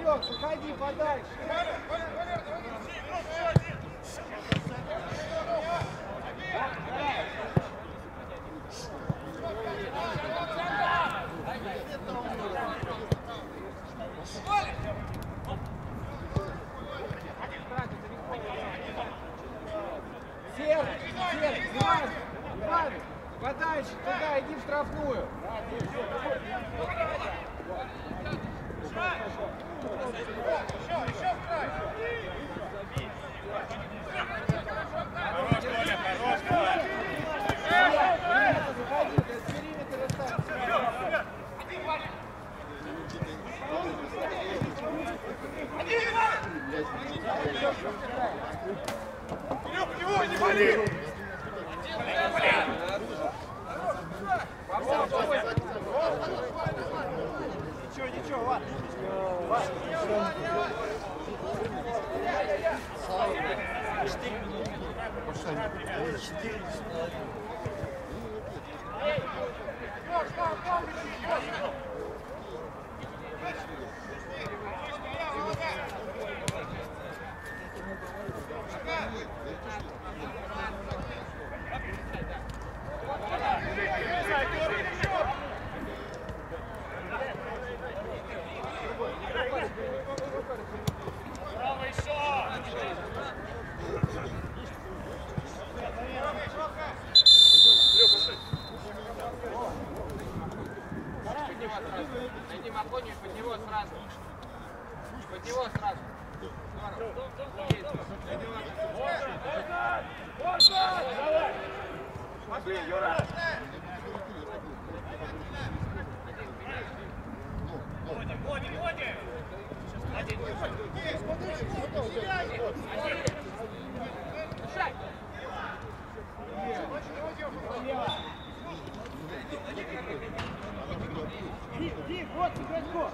Серег, заходи подальше. Серый, Иван, подальше, туда, иди в штрафную. Еще в край. Хорош, Коля, хорош, Коля. Заходи, с периметра ставь. Его не боли! Ничего, ладно. Под него сразу. Пошли, Юра! Иди, вот, игроков!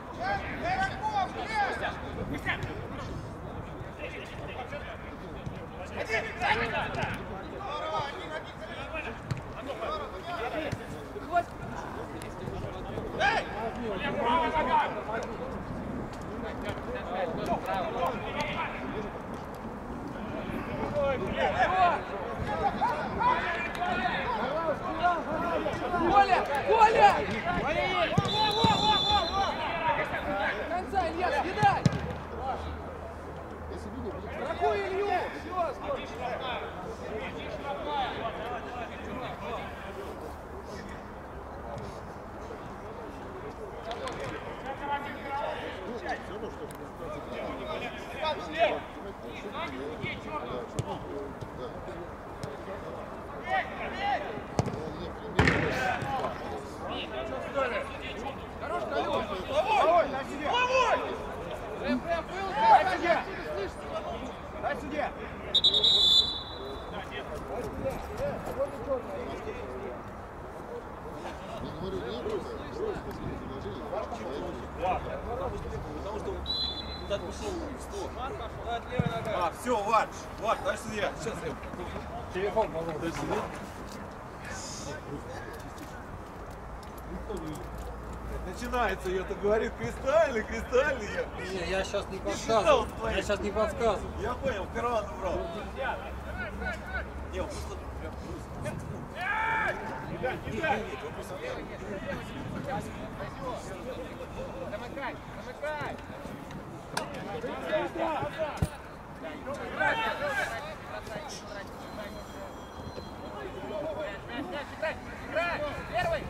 Коля! Коля! До конца, Илья, съедай! Страхуй Илью! Все, скоро! Хорош, Алёш! Головой! Головой! Дай сюда! Дай сюда! Я говорю, не брось, потому что куда пошел в стол. А, все, Влад, дай сюда. Сейчас я. Телефон, по-моему, дай сюда. Начинается, я-то говорю, кристальный, я. Не, я сейчас не подсказываю. Я сейчас не подсказываю. Я понял, караван убрал. Не, он просто прям Замыкай, замыкай! Первый!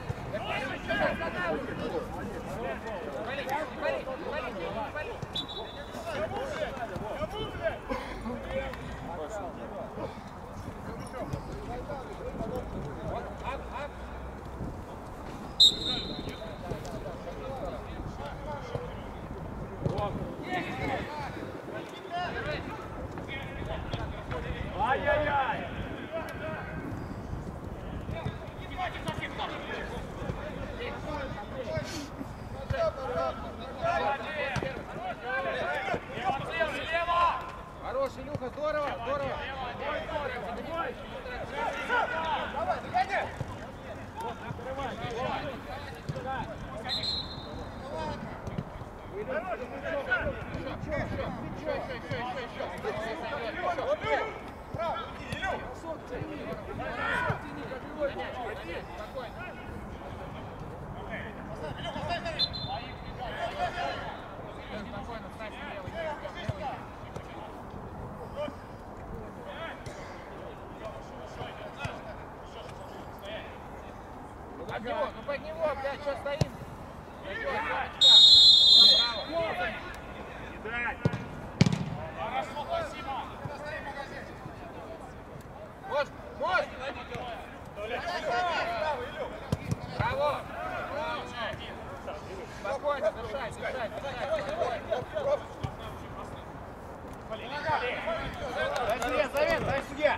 Ай-яй-яй! Под него, ну под него, блядь, что стоим? Хорошо, спасибо. Может! Браво! Спокойно, дышать. Завет, дай судья.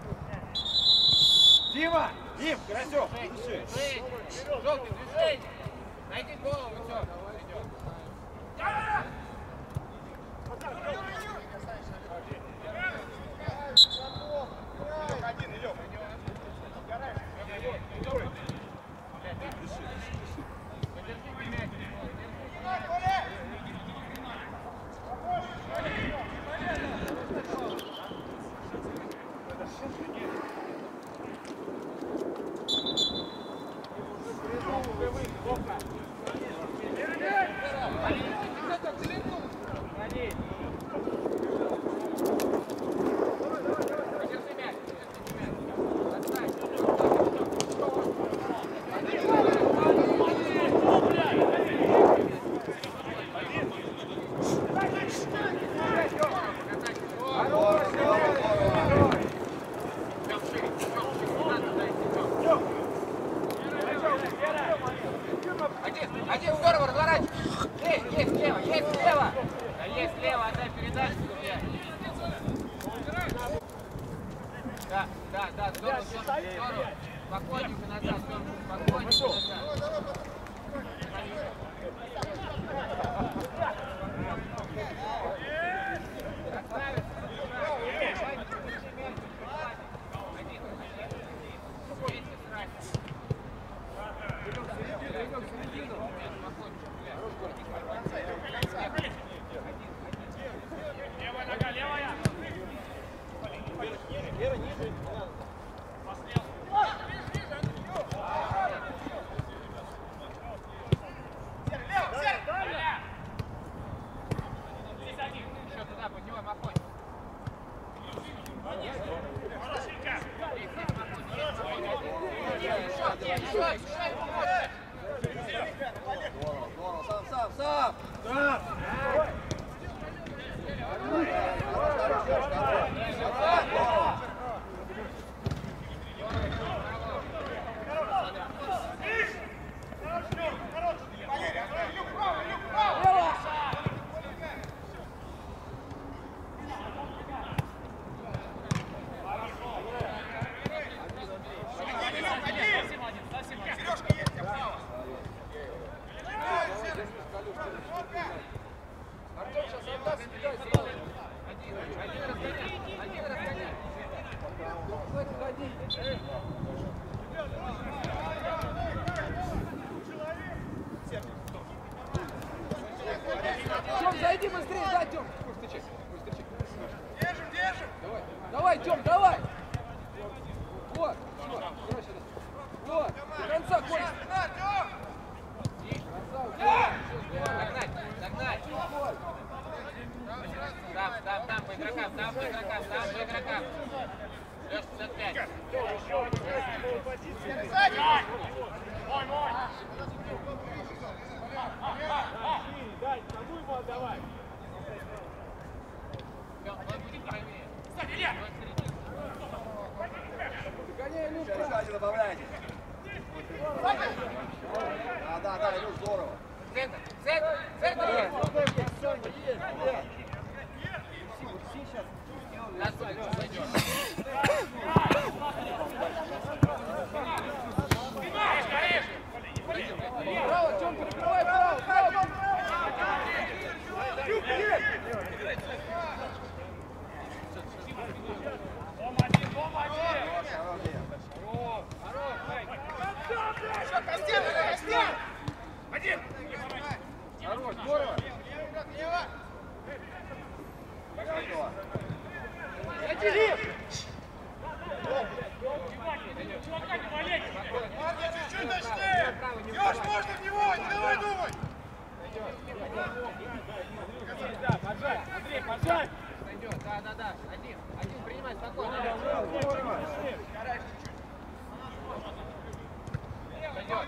Дима, Дим, Карасев, дыши. Желтый, движение. Найди голову, все. Один, здорово, разворачивай. Есть слева. Да есть слева, отдай передачу. Да, здорово. Спокойненько назад, спокойненько назад. Сам! Зайди быстрее, да, Тём! Держим! Давай, Тём, давай! Вот, до конца, Коля! Догнать! Там, по игрокам! Лёш, 55! Мой! Дай, тобой его отдавай. Кстати, Илья! Через добавляйте. Да, идет здорово. Центр есть! Право, Тём, перекрывай право! Один! Хорош, здорово! Чувака, не болеть! Чуть-чуть точнее! Ёж, можно в него! Не давай думать! Да, поджать, Андрей, поджать! Сойдет, да. Один принимай спокойно. Сойдет.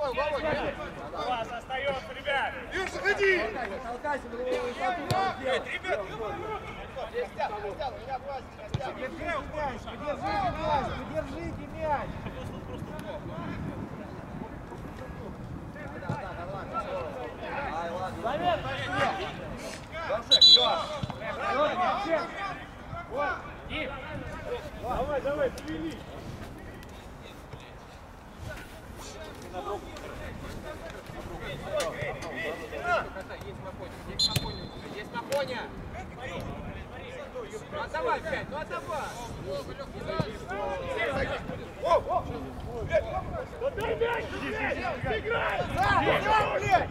У вас остается, ребят. Юр, заходи! Толкайся, Ребят, Подержите мяч! Завет, давай, привели! Есть на фоне. Ну отдавай, блядь, ну отдавай. Дай мяч! Играй! блядь!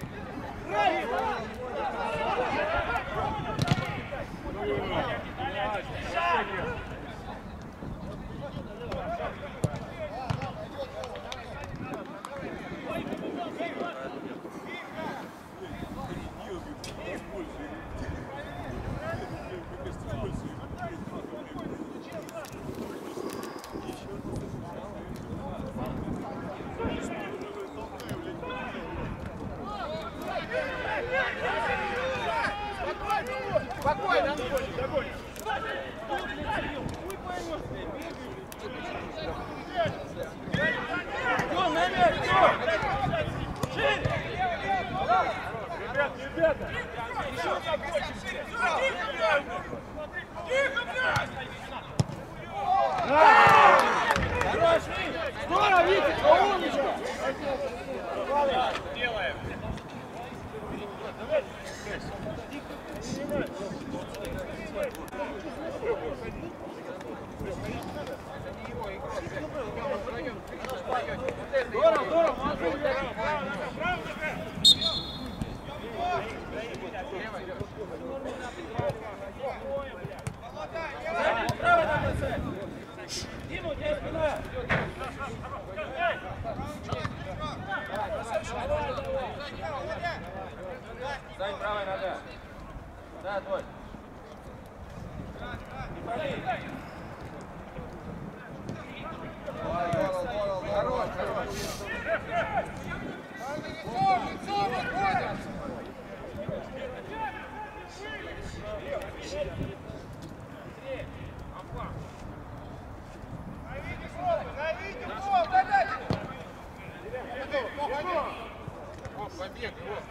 Спокойно. Ребята! Тихо, блядь! Хорош! Здорово, Витя! Умничка! Делаем. Здорово, здорово! Молодцы, Дима, у тебя спина! Сань, правая нога. Да, твой. Хорош, хорош. Лицо выходит. Побег,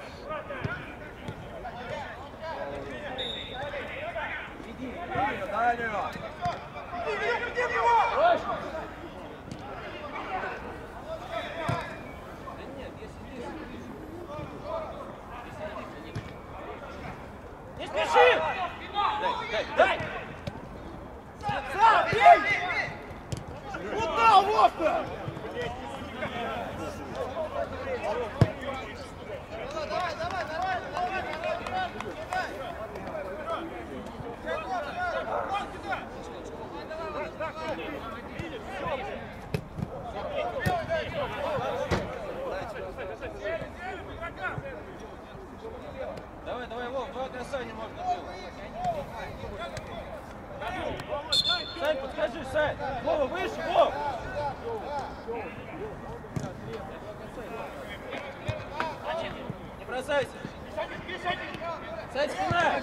Не спеши! Дай! Сам, бей! Куда, Вовка? Давай, давай, Вов, два красавца не можно было. Сань, подскажи, Сань. Вова, выше, Вов! Не бросайся. Сань, спина!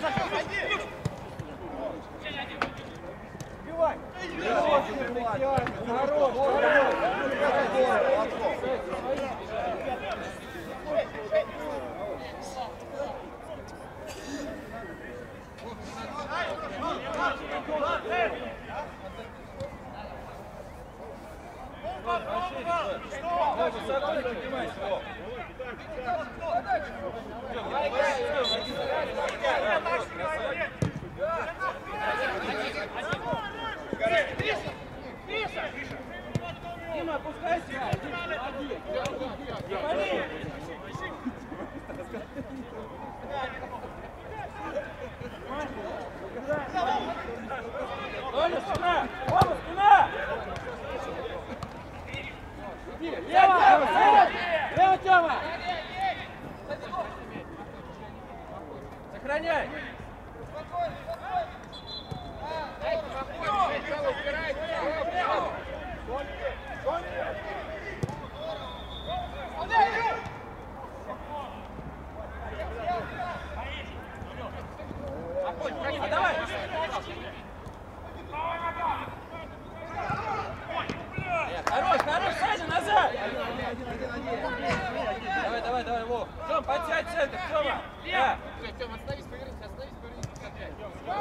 Убивай! Хорош, хорош! Высоко не поднимайся, Вов. Дима, опускайся! Толя, спина! Вова, спина! Лево, Тёма! Лево, Тёма! Сохраняй! Давай, давай, Вов. Тём, подсядь центр, Тёма. Да. Тём, остановись, повернись, опять.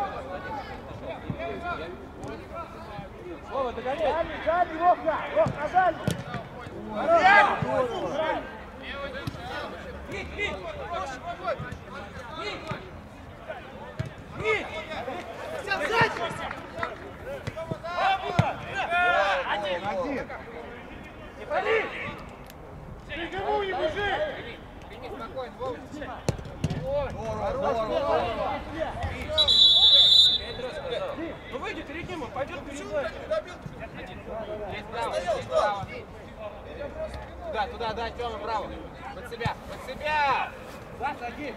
Вова, догоняй. Дальний, Вовка! Вов, на дальний! Один! Не пали! Никому не бежи! Прими спокойно, Вова. Ну выйди перед ним, он пойдет перед ним. Есть право, есть право. Туда, Тёма, право. Под себя, под себя! Саша, один!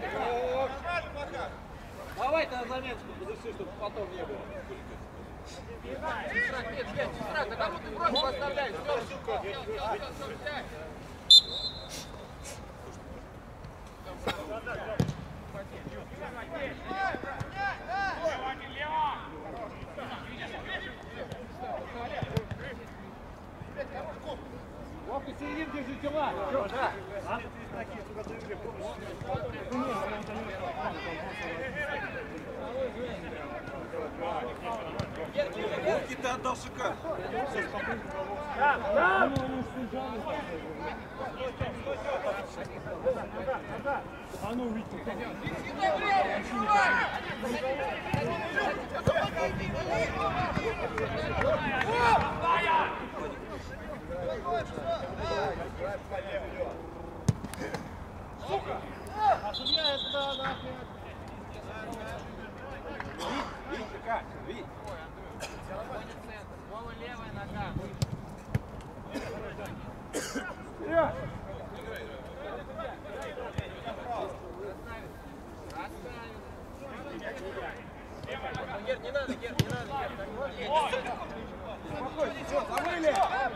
Давай ты на заметку подыши, чтобы потом не было. Нет, сестра, да кому ты просто поставляешь? Вовка, середин держи тела! Вовке ты отдал шикарно. А ну, Витя! Сука! А судья это нахуй! Видите как? Видите? Вова, левая нога. Вперед! Гер, не надо, Гер, не надо, Гер. Спокойно, все, забыли!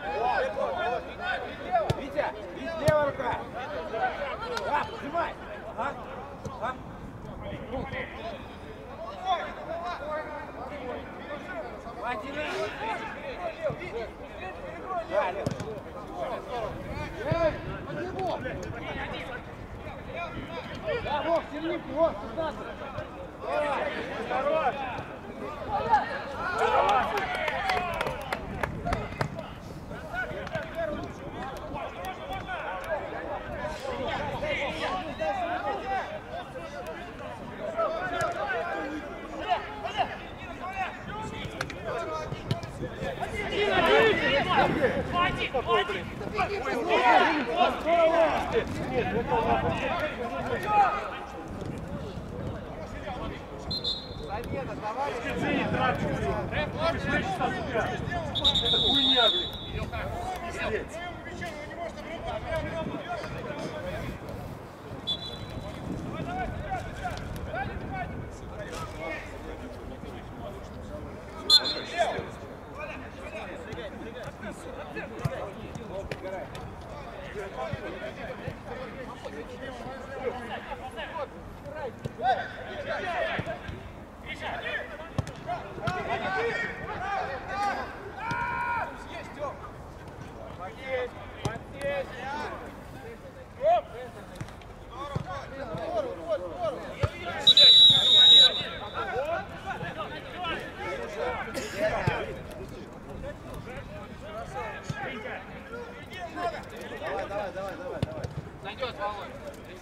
Витя, левая рука! Да, сжимай! Хватит! Да, левый! Да, Вов, серединку, Вов, 16! Давай! Хорош! Это хуйня, блин. Зайдет, Володь.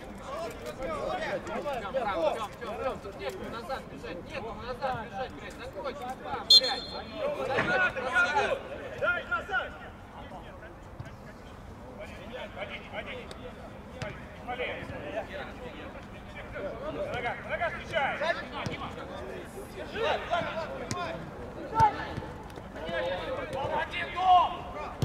Тём, право, Тём, тут некому назад бежать, блядь, ногой через право, блядь. Зайдёте, Дай назад! Нога встречай! Один дом!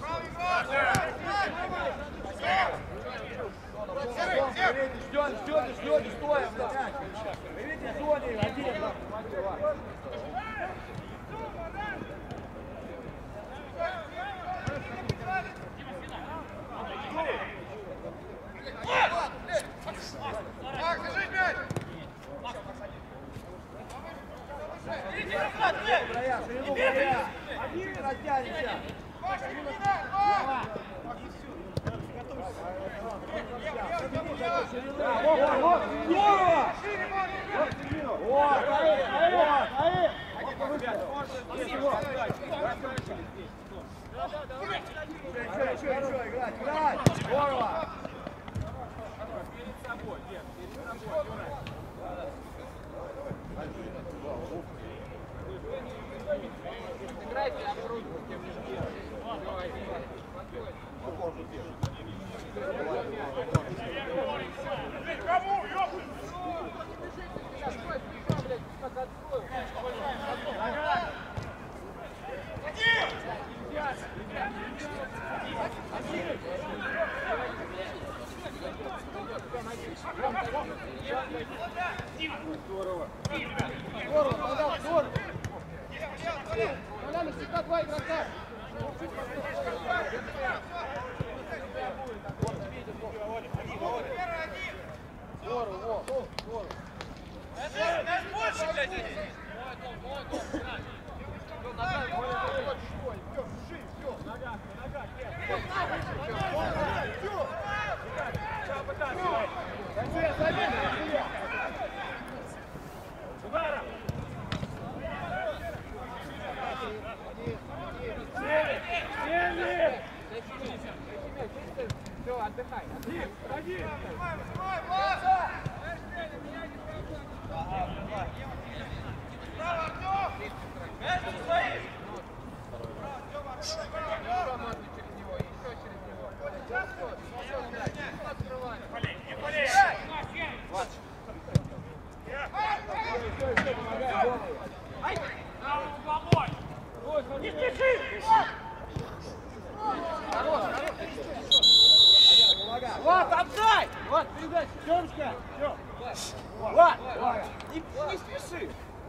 Ждёт, стоя, блядь. Видите, зоне, один, да. Так, держи мяч! Брая, ширину, брая. Один растянется. Играйте оборудование. Кому? Ёпта! Здорово. Здорово, подал, здорово. Коляна, всегда два игрока. Здорово, здорово. Нас больше, блядь! Ударом! Все, отдыхай. Один! Не спеши! Вот, отдай! Вот, передача, Тёмочка! Тём! Вот! Не спеши!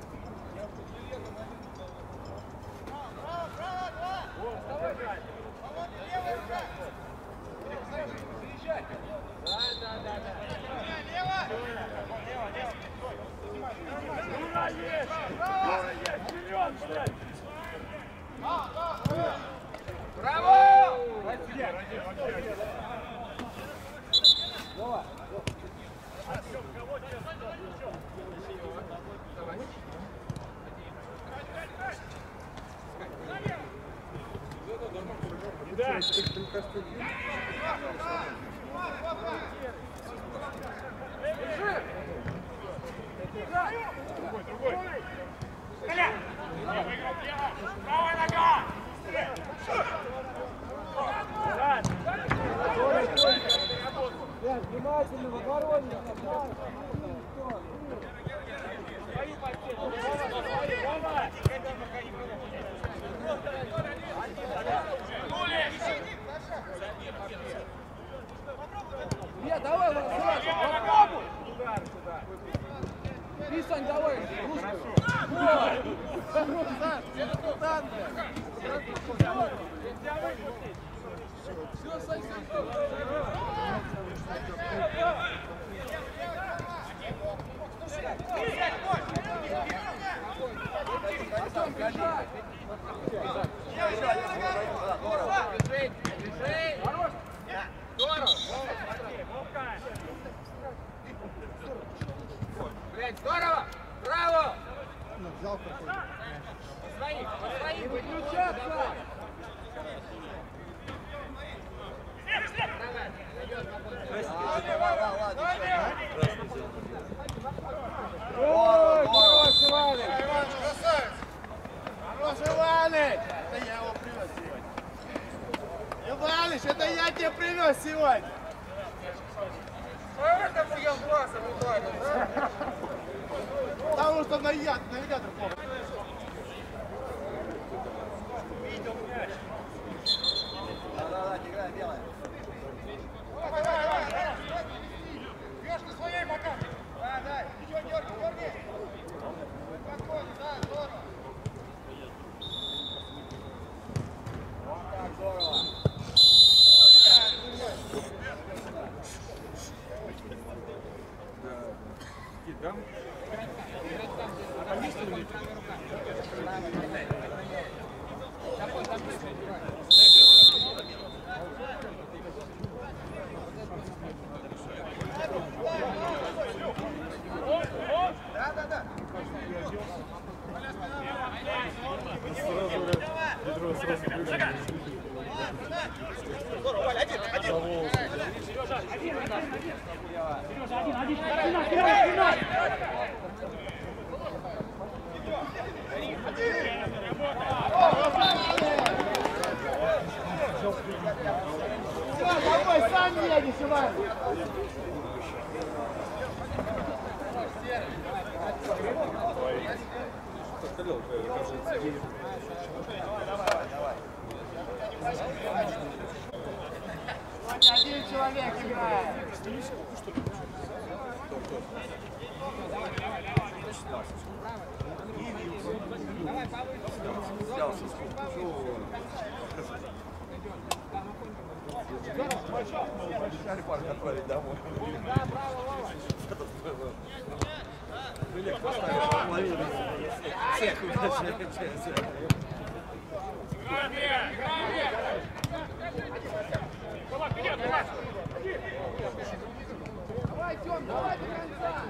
Ура, есть! Вперед, блядь! Браво! Да. Другой. Коля! Правая нога! Внимательно, в обороне! Нет, давай, попробуй! Удар сюда. Писань, давай, все, Сань, блядь, здорово! Браво! Свои, выключаться! Ой, хороший Ваня! Хороший Ваня! Это я его привез сегодня. Иваныч, это я тебя привез сегодня. Поэтому я в глазом ударил, да? Потому что навигатор плохо. Видел мяч. Да, играй, белая. Давай. Бьешь на своей пока. Да. Еще дерги. Спокойно, да, здорово. Вот так, здорово. Там? Сережа, один. Спина. Давай, сам едешь, Иван! Один человек играет. Давай повыше. Отправить домой. Да, браво, Вова. Тома, вперед, Тома! Давай, Тём, давай до конца.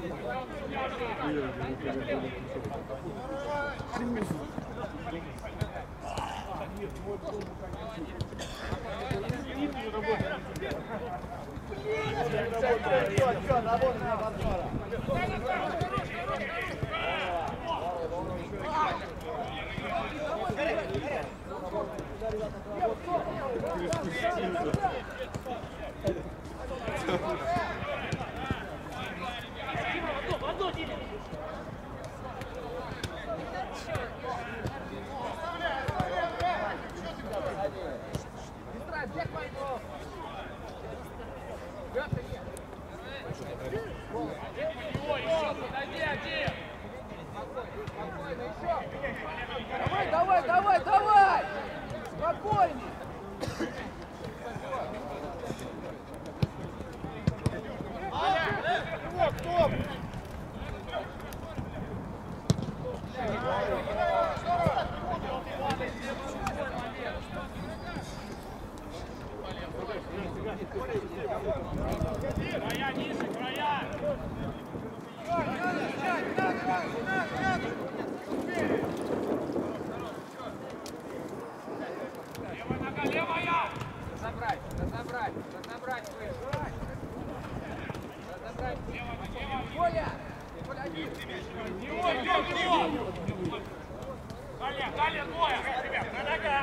Давай! Спокойней! Стоп! Края ниже, края! Левая нога, левая! Разобрать выше. Разобрать. Коля! Коля, один. Далее двое, ребят, на нога!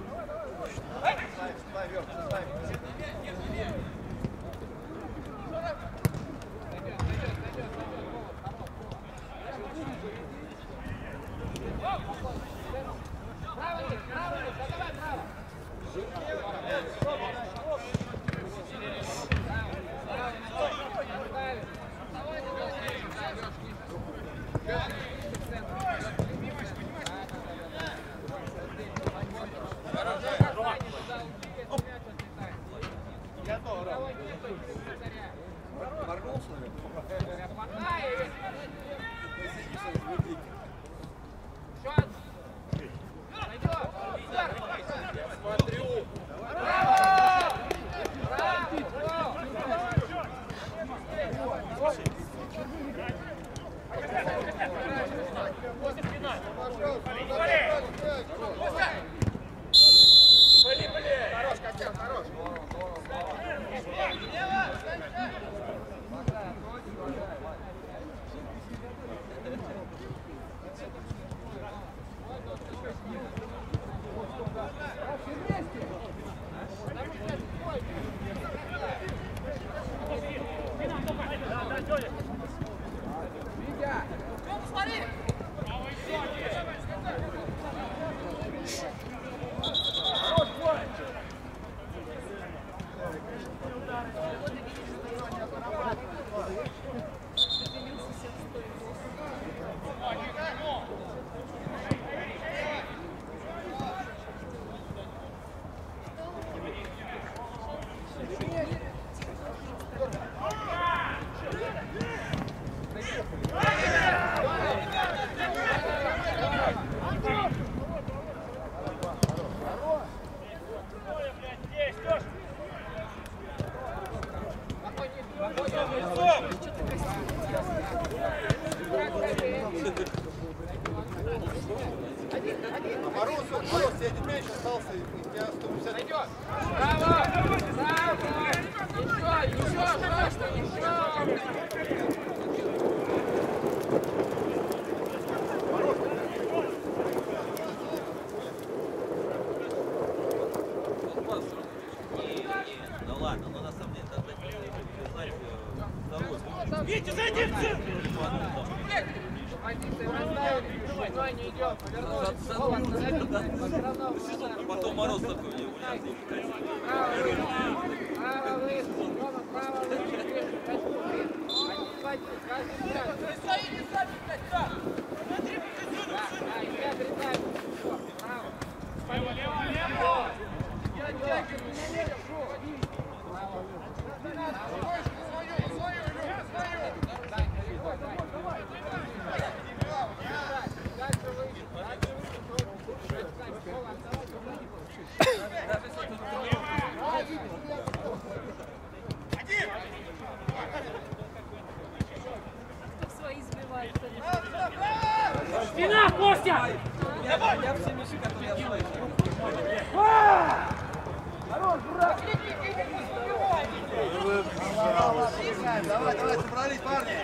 Право, давай, право. Моргнулся, наверное? Я смотрю. Браво! Хорош, Катя, хорош! Мороз, тебе один мяч остался, и у тебя 150. Браво! Браво! Еще! Витя, зайди в центр! Позиция расставили, спиной не идет, повернулись. Вова, остановись, все равно. Потом мороз такой, не Право выше, Рома, право выше, ближе, один, каждый взгляд. Да, и я отрезаю. Право. Лево! Свои сбивают. Спина, Костя! Я все мешки как я слышу. Хорош, брат! Давай, собрались, парни!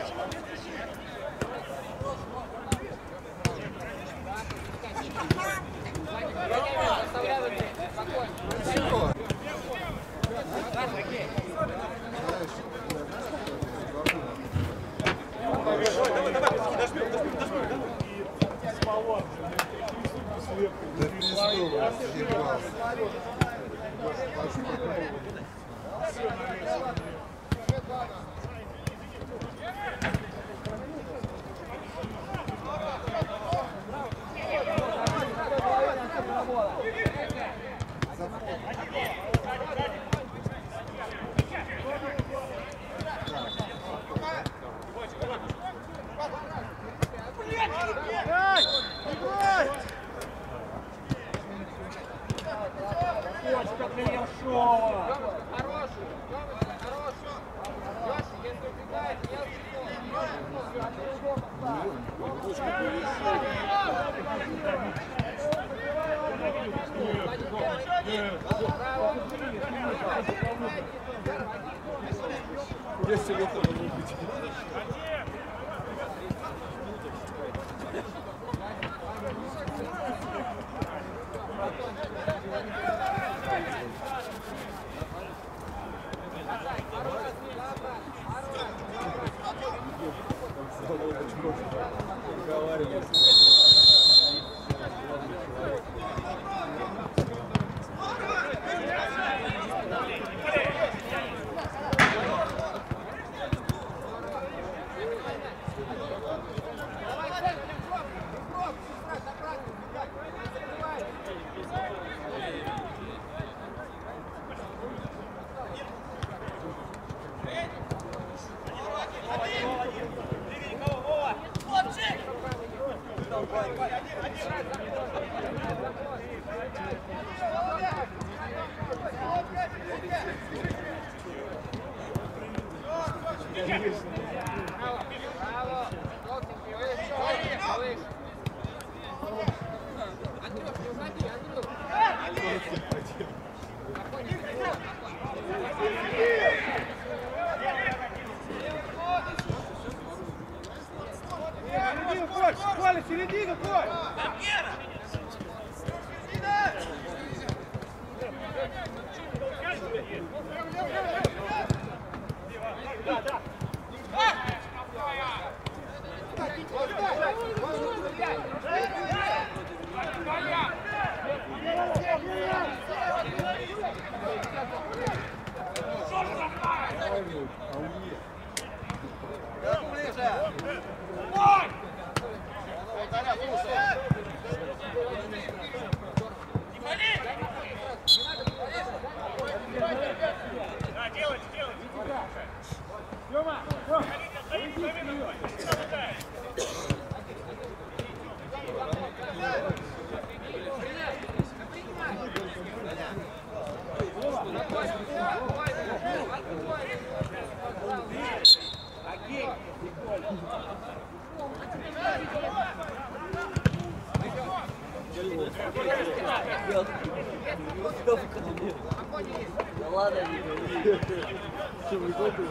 Коля, середину, Коль! Да ладно, не говори. Что, выходит?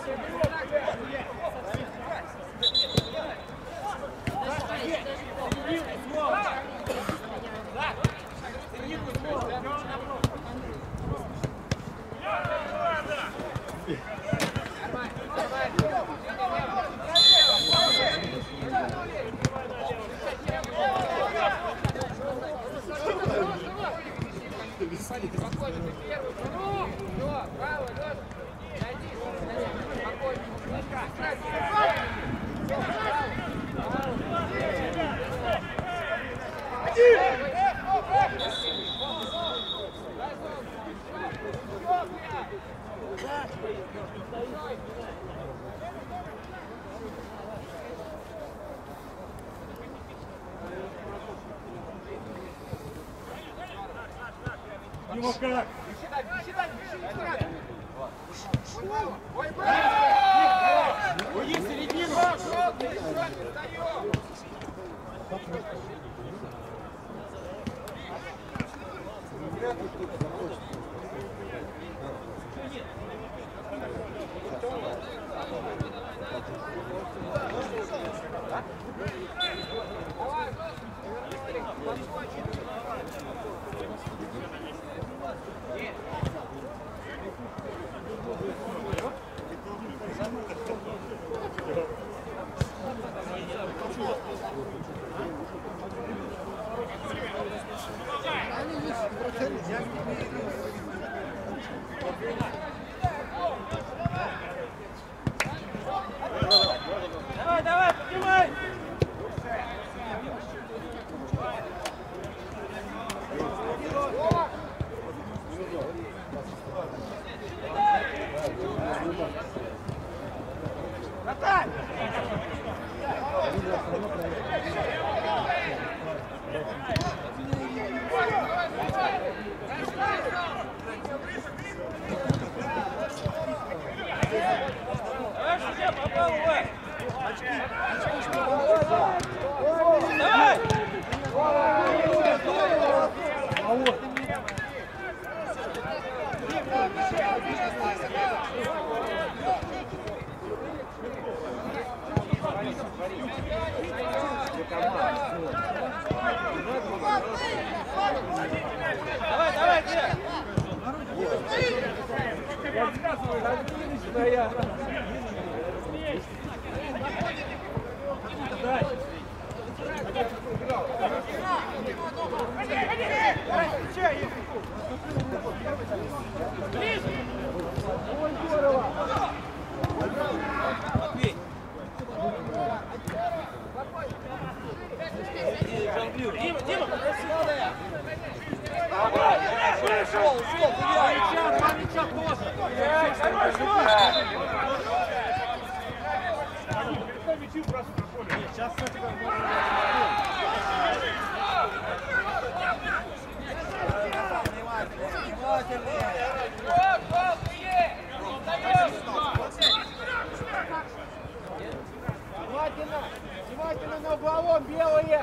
Внимательно на угловом, белые!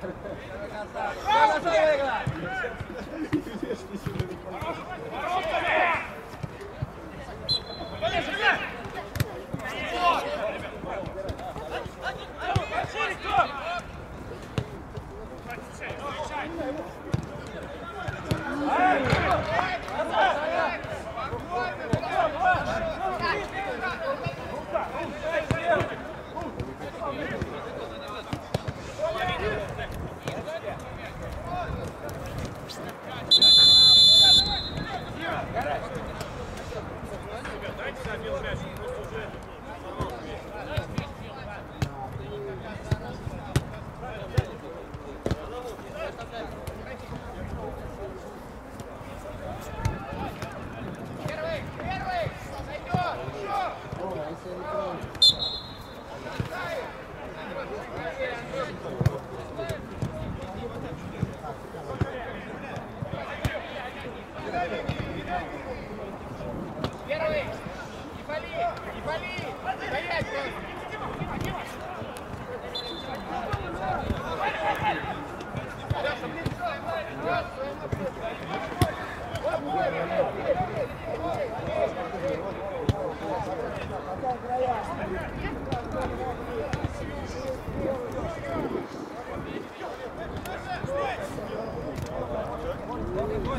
Хорошо выиграл!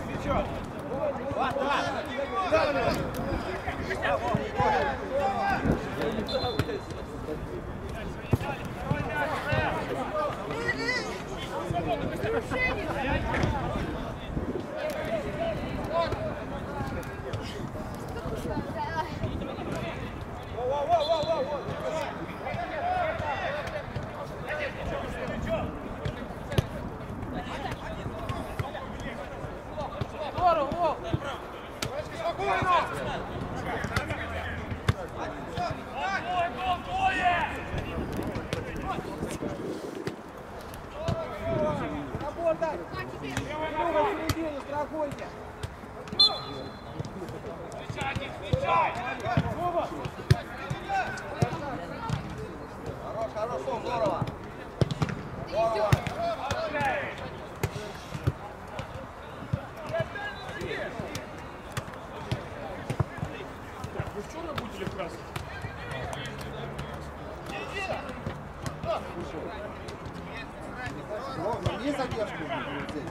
Не задержку здесь.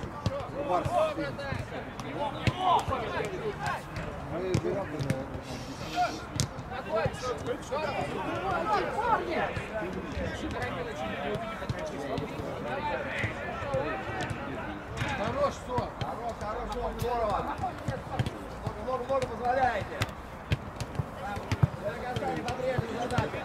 Мы берем Хорош, все. Хорош, здорово. Много позволяете. До конца не подрежете задачу.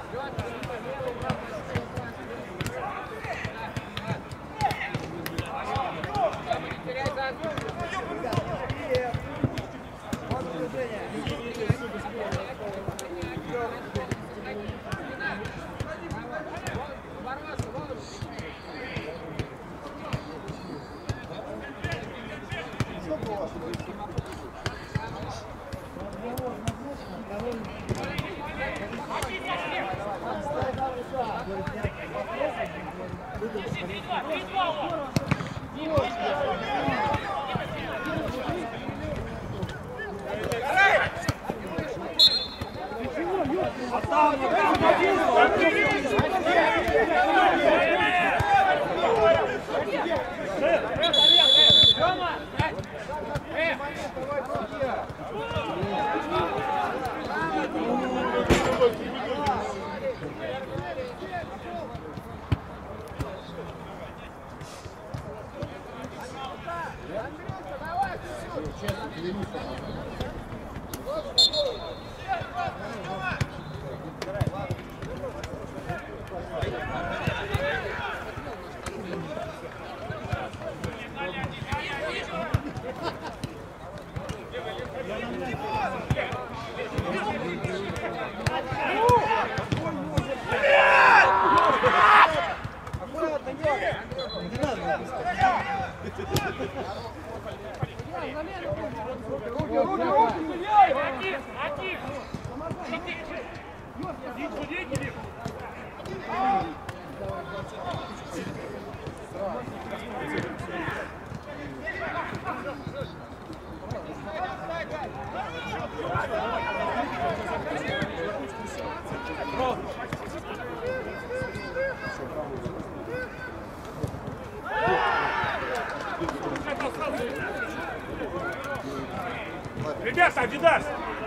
Ребята, Адидас!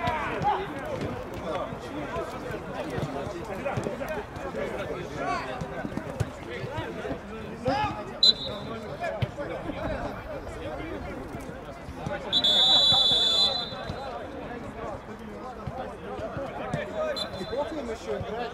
Неплохо им еще играть.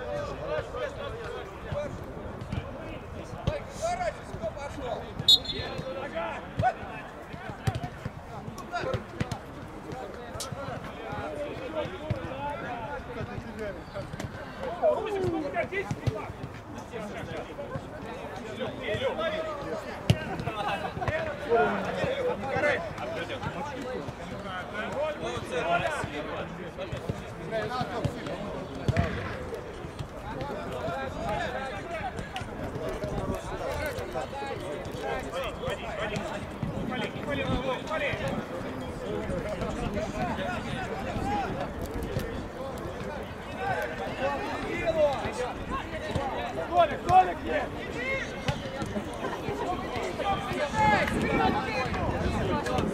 Толик, нет! Спасибо.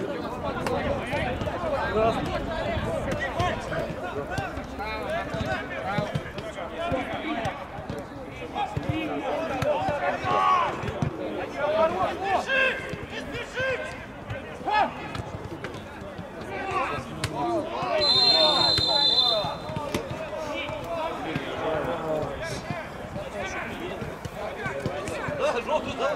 раз. Да, желтый, да.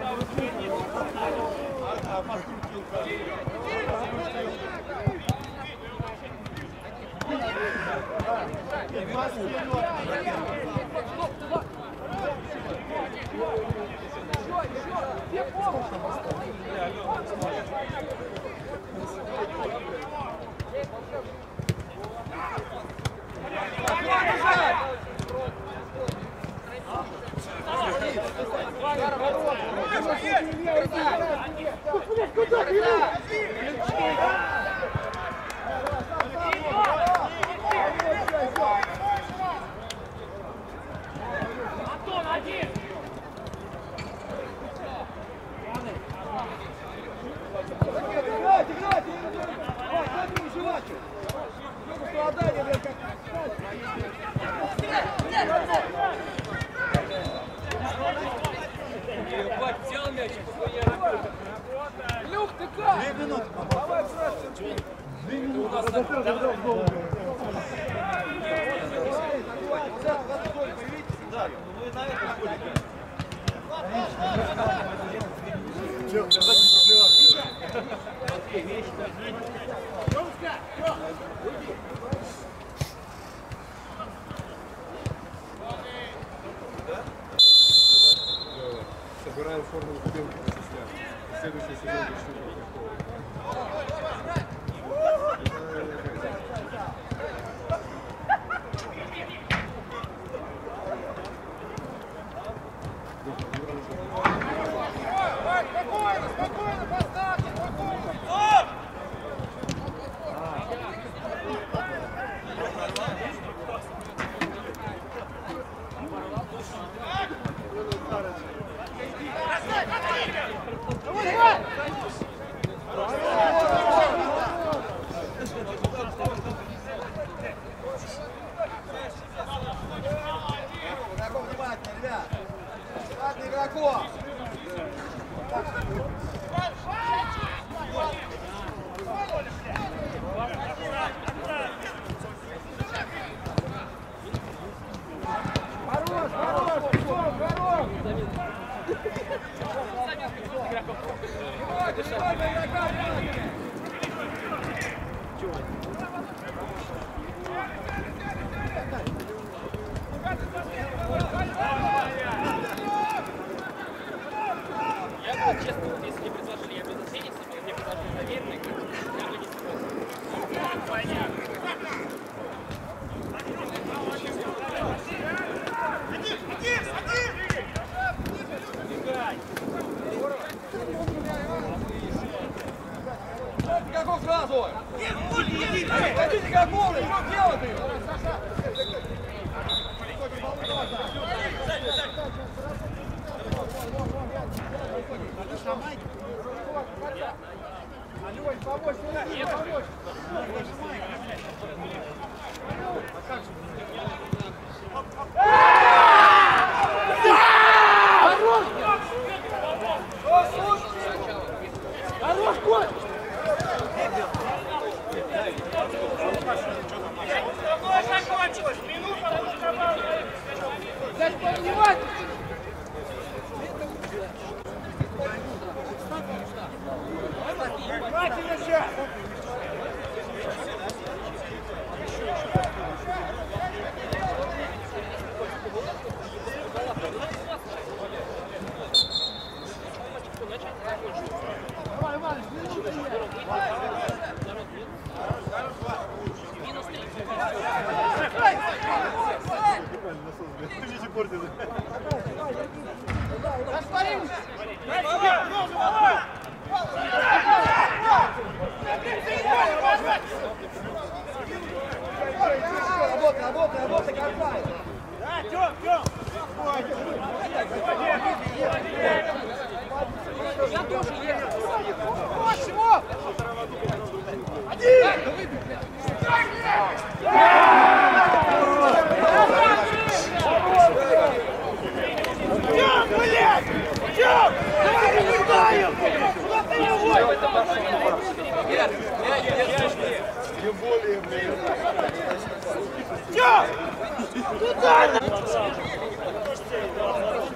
Люк, ты как? 2 минуты. Давай просто. 2 минуты. Да, вы на этом ходите. Че, сказать не проблема. Собираем форму стенки по системе. Следующий сезон решим. Спокойно, спокойно, поставьте, спокойно. Игроков внимательно, ребят. Ладно, игроков. Хорош, хорош, хорош! Я бы, честно, вот если мне предложили, я бы за Феникс, мне предложили доверенный, я бы не согласился. Понятно. Игроков сразу! Хотите как можно, что делать? Алёнь, помочь, помочь! Хорош, Коль! Закончилось! Минута уже добавилась! Дать поднимать! Внимательно сейчас! Давай, Иван, минуты Видите, портит. Растворимся! Работай, работай, копай. Да, Тём, Тём! Я тоже еду. Чего? Тём, блядь! Тём! Давай не знаем! Куда ты не водишь? Тем более, блин. Тём! Туда!